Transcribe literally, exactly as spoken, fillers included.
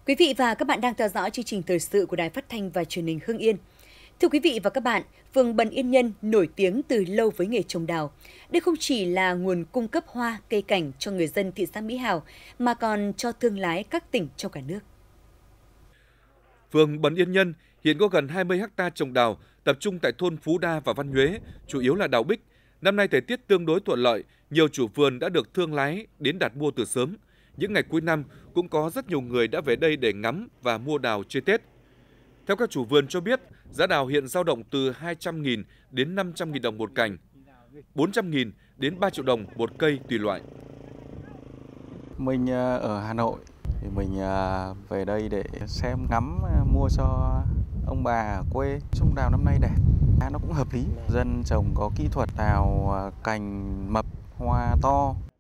Quý vị và các bạn đang theo dõi chương trình thời sự của Đài Phát thanh và Truyền hình Hưng Yên. Thưa quý vị và các bạn, phường Bần Yên Nhân nổi tiếng từ lâu với nghề trồng đào. Đây không chỉ là nguồn cung cấp hoa, cây cảnh cho người dân thị xã Mỹ Hào, mà còn cho thương lái các tỉnh trong cả nước. Phường Bần Yên Nhân hiện có gần hai mươi ha trồng đào, tập trung tại thôn Phú Đa và Văn Nhuế, chủ yếu là đào bích. Năm nay thời tiết tương đối thuận lợi, nhiều chủ vườn đã được thương lái đến đặt mua từ sớm. Những ngày cuối năm cũng có rất nhiều người đã về đây để ngắm và mua đào chơi Tết. Theo các chủ vườn cho biết, giá đào hiện dao động từ hai trăm nghìn đến năm trăm nghìn đồng một cành, bốn trăm nghìn đến ba triệu đồng một cây tùy loại. Mình ở Hà Nội thì mình về đây để xem ngắm mua cho ông bà ở quê. Trồng đào năm nay đẹp, nó cũng hợp lý. Dân trồng có kỹ thuật đào cành mập, hoa to.